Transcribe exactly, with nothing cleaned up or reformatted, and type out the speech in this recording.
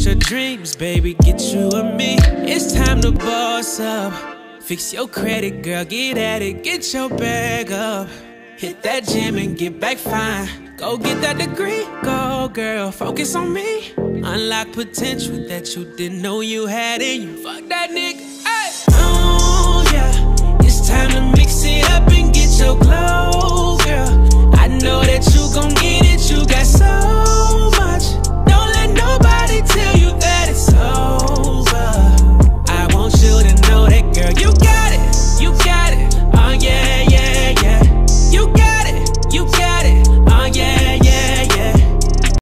your dreams, baby, get you and me. It's time to boss up. Fix your credit, girl, get at it, get your bag up. Hit that gym and get back fine. Go get that degree, go girl, focus on me. Unlock potential that you didn't know you had in you. Fuck that nigga.